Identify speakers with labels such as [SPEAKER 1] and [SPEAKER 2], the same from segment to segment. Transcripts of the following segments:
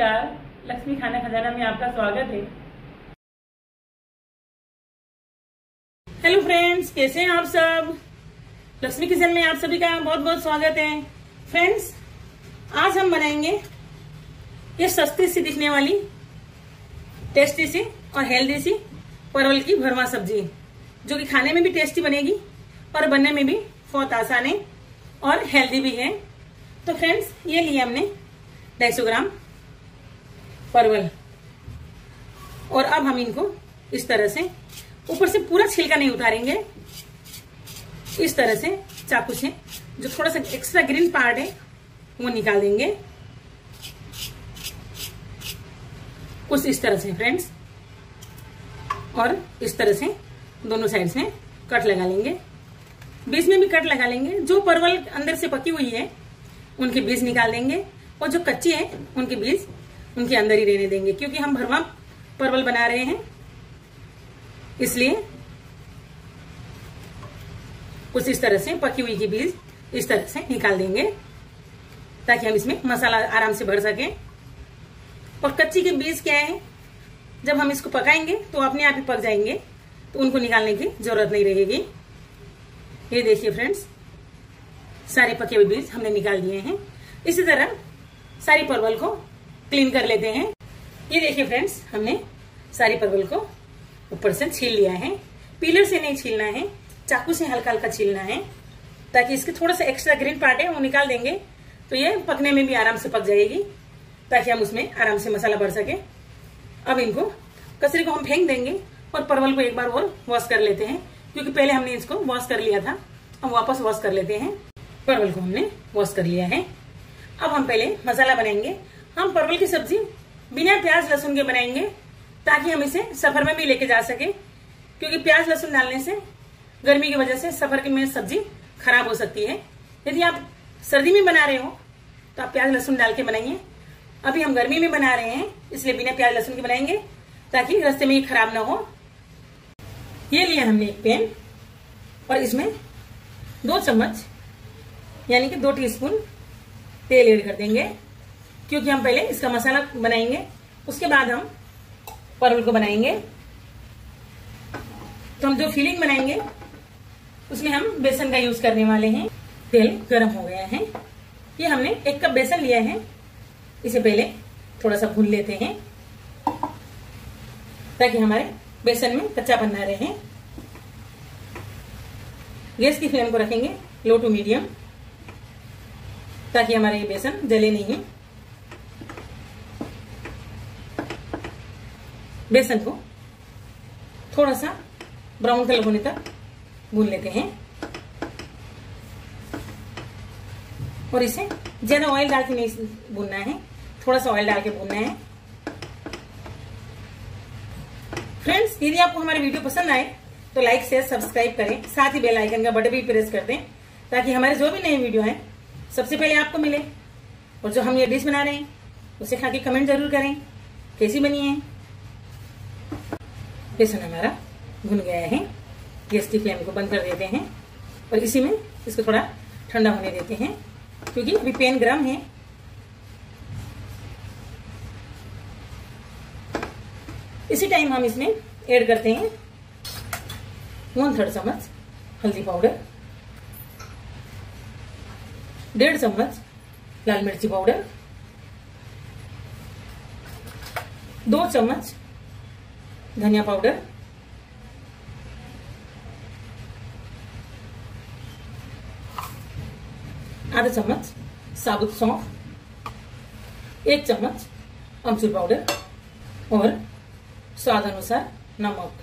[SPEAKER 1] नमस्कार। लक्ष्मी खाना खजाना में आपका स्वागत है। हेलो फ्रेंड्स, कैसे हैं आप सब। लक्ष्मी किचन में आप सभी का बहुत बहुत स्वागत है। फ्रेंड्स, आज हम बनाएंगे ये सस्ती सी दिखने वाली टेस्टी सी और हेल्दी सी परवल की भरवा सब्जी, जो कि खाने में भी टेस्टी बनेगी और बनने में भी बहुत आसान है और हेल्दी भी है। तो फ्रेंड्स, ये लिए हमने 250 ग्राम परवल और अब हम इनको इस तरह से ऊपर से पूरा छिलका नहीं उतारेंगे, इस तरह से चाकू से जो थोड़ा सा एक्स्ट्रा ग्रीन पार्ट है वो निकाल देंगे, कुछ इस तरह से फ्रेंड्स। और इस तरह से दोनों साइड में कट लगा लेंगे, बीच में भी कट लगा लेंगे। जो परवल अंदर से पकी हुई है उनके बीज निकाल देंगे और जो कच्ची है उनके बीज उनके अंदर ही रहने देंगे, क्योंकि हम भरवा परवल बना रहे हैं, इसलिए कुछ इस तरह से पकी हुई की बीज इस तरह से निकाल देंगे ताकि हम इसमें मसाला आराम से भर सकें। और कच्ची के बीज क्या है, जब हम इसको पकाएंगे तो अपने आप ही पक जाएंगे, तो उनको निकालने की जरूरत नहीं रहेगी। ये देखिए फ्रेंड्स, सारे पके हुए बीज हमने निकाल दिए हैं। इसी तरह सारी परवल को क्लीन कर लेते हैं। ये देखिए फ्रेंड्स, हमने सारी परवल को ऊपर से छील लिया है। पीलर से नहीं छीलना है, चाकू से हल्का हल्का छीलना है, ताकि इसके थोड़ा सा एक्स्ट्रा ग्रीन पार्ट है वो निकाल देंगे तो ये पकने में भी आराम से पक जाएगी, ताकि हम उसमें आराम से मसाला भर सके। अब इनको कचरे को हम फेंक देंगे और परवल को एक बार और वॉश कर लेते हैं, क्योंकि पहले हमने इसको वॉश कर लिया था। हम वापस वॉश कर लेते हैं। परवल को हमने वॉश कर लिया है। अब हम पहले मसाला बनाएंगे। हम परवल की सब्जी बिना प्याज लहसुन के बनाएंगे, ताकि हम इसे सफर में भी लेके जा सके, क्योंकि प्याज लहसुन डालने से गर्मी की वजह से सफर में सब्जी खराब हो सकती है। यदि आप सर्दी में बना रहे हो तो आप प्याज लहसुन डाल के बनाइए। अभी हम गर्मी में बना रहे हैं, इसलिए बिना प्याज लहसुन के बनाएंगे, ताकि रास्ते में ये खराब ना हो। ये लिया हमने एक पैन और इसमें 2 चम्मच यानी कि 2 टीस्पून तेल ऐड कर देंगे, क्योंकि हम पहले इसका मसाला बनाएंगे, उसके बाद हम परवल को बनाएंगे। तो हम जो फिलिंग बनाएंगे उसमें हम बेसन का यूज करने वाले हैं। तेल गर्म हो गया है। ये हमने 1 कप बेसन लिया है। इसे पहले थोड़ा सा भून लेते हैं, ताकि हमारे बेसन में कच्चापन ना रहे। गैस की फ्लेम को रखेंगे लो टू मीडियम, ताकि हमारे ये बेसन जले नहीं। बेसन को थोड़ा सा ब्राउन कलर होने तक भून लेते हैं और इसे ज्यादा ऑयल डाल के नहीं भूनना है, थोड़ा सा ऑयल डाल के भूनना है। फ्रेंड्स, यदि आपको हमारे वीडियो पसंद आए तो लाइक शेयर सब्सक्राइब करें, साथ ही बेल आइकन का बटन भी प्रेस कर दें, ताकि हमारे जो भी नए वीडियो हैं सबसे पहले आपको मिले। और जो हम ये डिश बना रहे हैं उसे खा के कमेंट जरूर करें कैसी बनी है। बेसन हमारा भुन गया है। गैस की फ्लेम को बंद कर देते हैं और इसी में इसको थोड़ा ठंडा होने देते हैं, क्योंकि अभी पैन गर्म है। इसी टाइम हम इसमें ऐड करते हैं 1/3 चम्मच हल्दी पाउडर, 1.5 चम्मच लाल मिर्ची पाउडर, 2 चम्मच धनिया पाउडर, 1/2 चम्मच साबुत सौंफ, 1 चम्मच अमचूर पाउडर और स्वाद अनुसार नमक।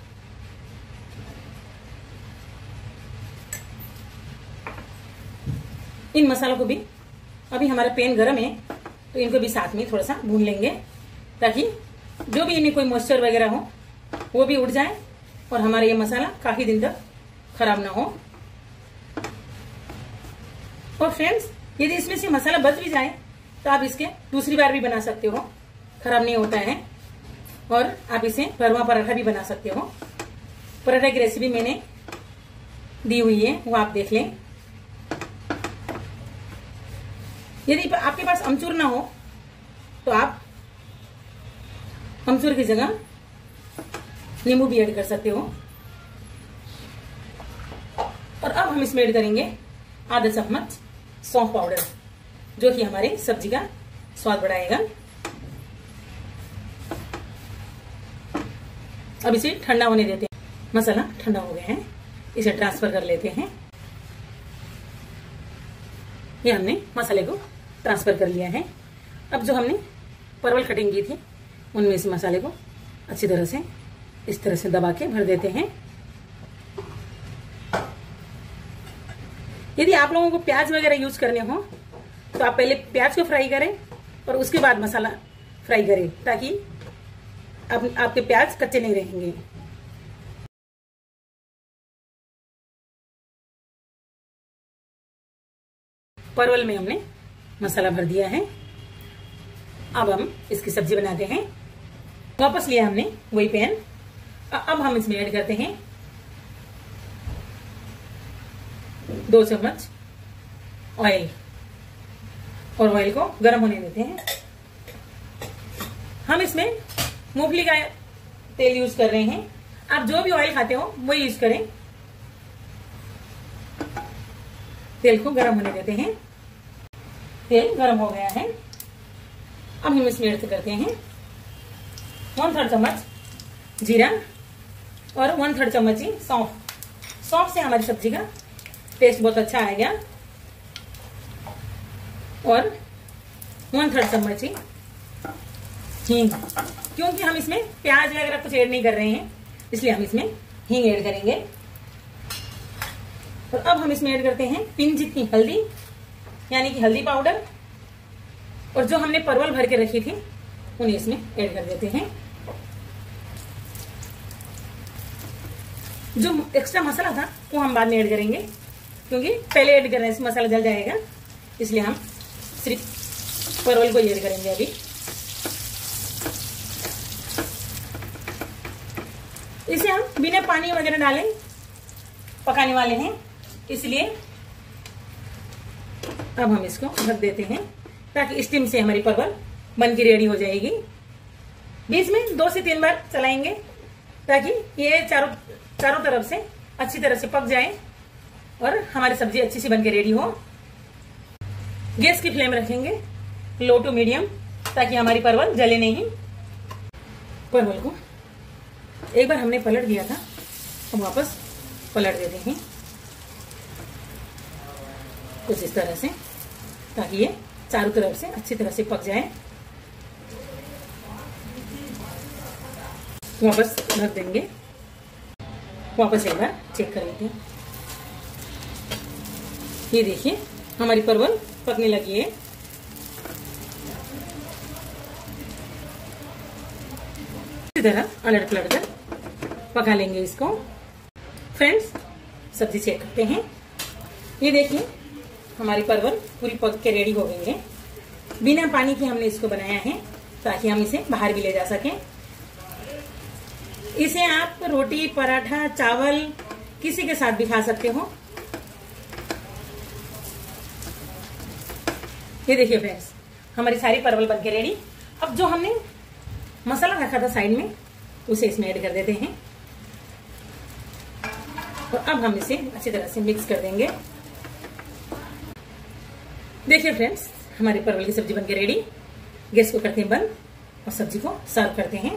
[SPEAKER 1] इन मसालों को भी, अभी हमारा पैन गरम है तो इनको भी साथ में थोड़ा सा भून लेंगे, ताकि जो भी इनमें कोई मॉइस्चर वगैरह हो वो भी उड़ जाए और हमारा ये मसाला काफी दिन तक खराब ना हो। और फ्रेंड्स, यदि इसमें से मसाला बच भी जाए तो आप इसके दूसरी बार भी बना सकते हो, खराब नहीं होता है। और आप इसे भरवा पराठा भी बना सकते हो। पराठा की रेसिपी मैंने दी हुई है, वो आप देख लें। यदि आपके पास अमचूर ना हो तो आप अमचूर की जगह नींबू भी ऐड कर सकते हो। और अब हम इसमें ऐड करेंगे आधा चम्मच सौंफ पाउडर, जो कि हमारे सब्जी का स्वाद बढ़ाएगा। अब इसे ठंडा होने देते हैं। मसाला ठंडा हो गया है, इसे ट्रांसफर कर लेते हैं। ये हमने मसाले को ट्रांसफर कर लिया है। अब जो हमने परवल कटिंग की थी उनमें इस मसाले को अच्छी तरह से इस तरह से दबा के भर देते हैं। यदि आप लोगों को प्याज वगैरह यूज करने हो तो आप पहले प्याज को फ्राई करें और उसके बाद मसाला फ्राई करें, ताकि आपके प्याज कच्चे नहीं रहेंगे। परवल में हमने मसाला भर दिया है। अब हम इसकी सब्जी बनाते हैं। वापस लिया हमने वही पैन। अब हम इसमें ऐड करते हैं 2 चम्मच ऑयल, और ऑयल को गर्म होने देते हैं। हम इसमें मूंगफली का तेल यूज कर रहे हैं। आप जो भी ऑयल खाते हो वो यूज करें। तेल को गर्म होने देते हैं। तेल गर्म हो गया है। अब हम इसमें ऐड करते हैं 1/3 चम्मच जीरा और 1/3 चम्मच ही सौंफ। सौंफ से हमारी सब्जी का टेस्ट बहुत अच्छा आएगा। और 1/3 चम्मच ही हींग, क्योंकि हम इसमें प्याज वगैरह कुछ ऐड नहीं कर रहे हैं, इसलिए हम इसमें हींग ऐड करेंगे। और अब हम इसमें ऐड करते हैं पिंच जितनी हल्दी, यानी कि हल्दी पाउडर। और जो हमने परवल भर के रखी थी उन्हें इसमें ऐड कर देते हैं। जो एक्स्ट्रा मसाला था वो हम बाद में ऐड करेंगे, क्योंकि पहले ऐड करने से मसाला जल जाएगा, इसलिए हम सिर्फ परवल को ऐड करेंगे अभी। इसे हम बिना पानी वगैरह डाले पकाने वाले हैं, इसलिए अब हम इसको ढक देते हैं, ताकि स्टीम से हमारी परवल बन के रेडी हो जाएगी। बीच में 2 से 3 बार चलाएंगे, ताकि ये चारों तरफ से अच्छी तरह से पक जाए और हमारी सब्जी अच्छी सी बन के रेडी हो। गैस की फ्लेम रखेंगे लो टू मीडियम, ताकि हमारी परवल जले नहीं। परवल को एक बार हमने पलट दिया था, अब वापस पलट देते हैं कुछ इस तरह से, ताकि ये चारों तरफ से अच्छी तरह से पक जाए। वापस ढक देंगे। वापस एक बार चेक कर लेते हैं। ये देखिए हमारी परवल पकने लगी है। इसी तरह अलट पलट कर पका लेंगे इसको। फ्रेंड्स, सब्जी चेक करते हैं। ये देखिए हमारी परवल पूरी पक के रेडी हो गई है। बिना पानी के हमने इसको बनाया है, ताकि हम इसे बाहर भी ले जा सकें। इसे आप रोटी, पराठा, चावल किसी के साथ भी खा सकते हो। ये देखिए फ्रेंड्स, हमारी सारी परवल बन के रेडी। अब जो हमने मसाला रखा था साइड में, उसे इसमें ऐड कर देते हैं। और अब हम इसे अच्छी तरह से मिक्स कर देंगे। देखिए फ्रेंड्स, हमारी परवल की सब्जी बनके रेडी। गैस को करते हैं बंद और सब्जी को सर्व करते हैं।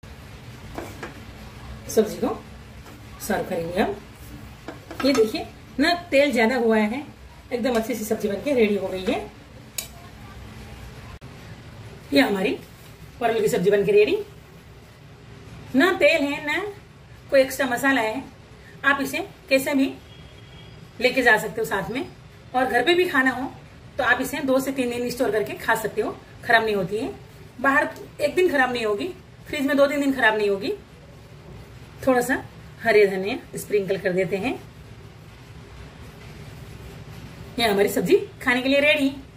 [SPEAKER 1] सब्जी को सर्व करेंगे अब। ये देखिए ना, तेल ज्यादा हुआ है, एकदम अच्छी सी सब्जी बनके रेडी हो गई है। ये हमारी परवल की सब्जी बनके रेडी। ना तेल है ना कोई एक्स्ट्रा मसाला है। आप इसे कैसे भी लेके जा सकते हो साथ में, और घर पे भी खाना हो तो आप इसे 2 से 3 दिन स्टोर करके खा सकते हो। खराब नहीं होती है। बाहर 1 दिन खराब नहीं होगी, फ्रिज में 2-3 दिन खराब नहीं होगी। थोड़ा सा हरे धनिया स्प्रिंकल कर देते हैं। ये हमारी सब्जी खाने के लिए रेडी।